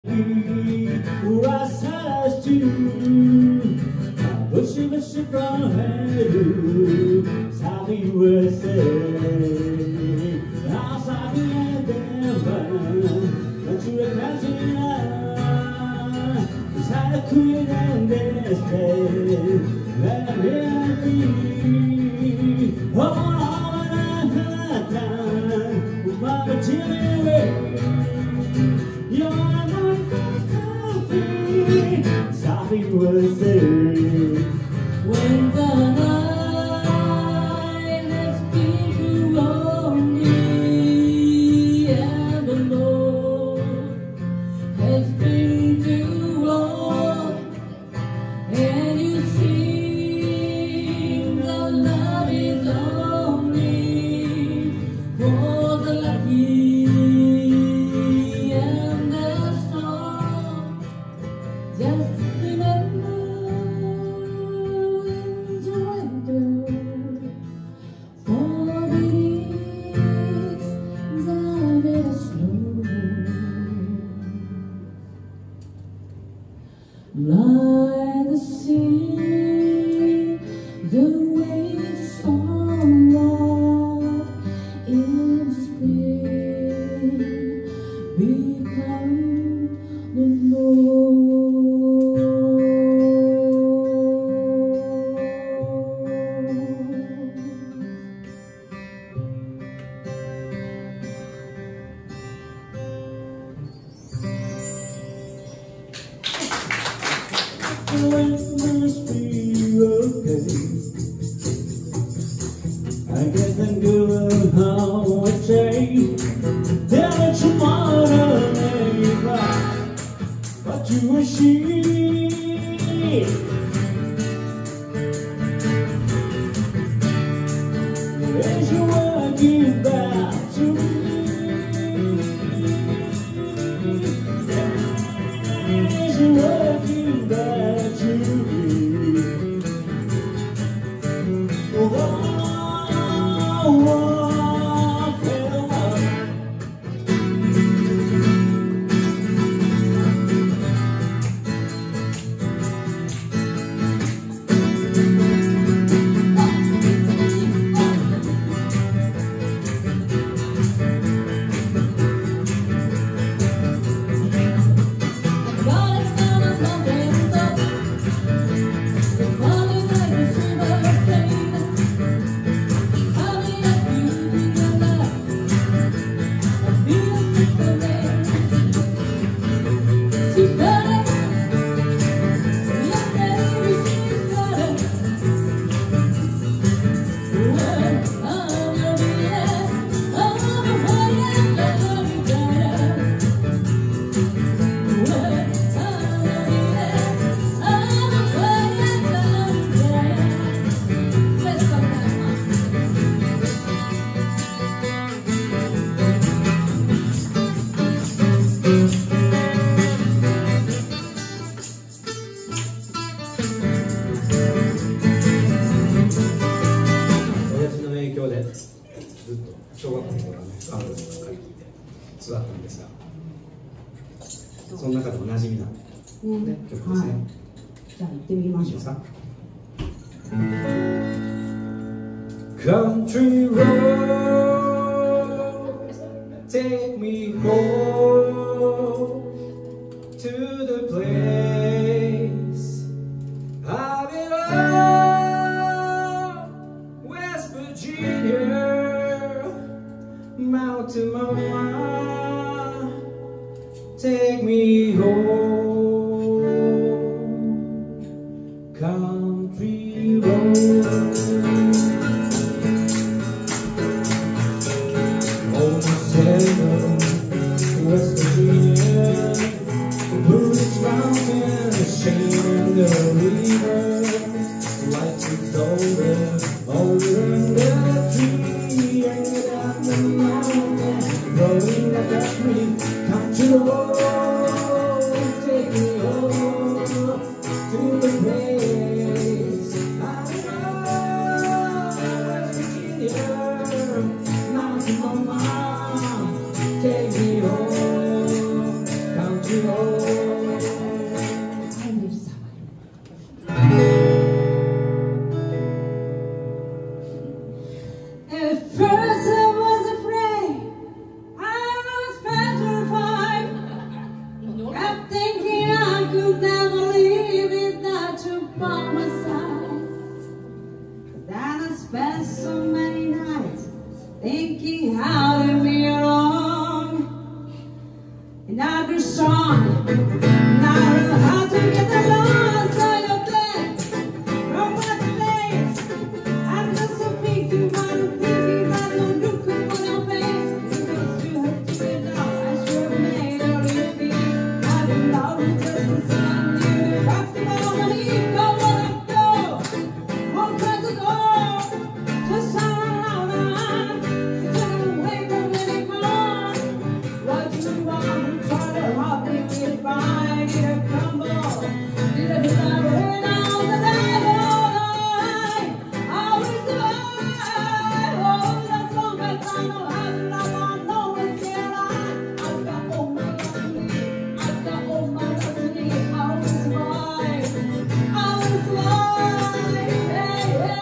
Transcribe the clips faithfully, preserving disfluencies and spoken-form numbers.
Rasas to Bushy bushy from Heru South U S A Outside the Denver But you imagine It's how to quit and despair Let me be Oh, all in a time With my material You're not Southie was there when the night has been too lonely and the Lord has been too long and you see the love is only for the lucky and the strong. Just remember and surrender, for it is the little snow. Like the sea, the waves storm up in spring become the Lord. It must be okay. I guess I'm doing how I take. Tell me tomorrow may cry, but you and she. As you work it back to me. As you work it back to me. Oh, oh, oh, farewell. 小学校の頃はね、サウンドとか借りて育ったんですが、その中でも馴染みな、ね、曲ですね。 はい、じゃあ行ってみましょう。 いいですか。Country road, take me home to the place I belong, West Virginia. Mountain Mama, take me home, country road. Almost heaven, West Virginia, Blue Ridge Mountain, shade in the river, life is older, older in the tree, and down the mountain, rolling like a tree, country road, take Spent so many nights thinking how to be alone, and I grew strong, and I learned how to get along. So you're dead from my face. I'm just so thinking about the thinking about the look on your face. Because you have to get out, I should have made all you feel. I've been loved with just the sun. You rocked the ball and you go on and go. Won't try to go. Just sound out on, turn away from anymore. What you want, try to help me get by, get a crumble, get a flower in all the night, all I will survive. Oh, as long as I know how to love, I know it's still alive. I've got all my love to need, I've got all my love to need. I will survive, I will survive, hey, hey.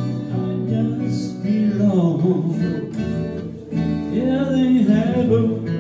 Yeah, they have a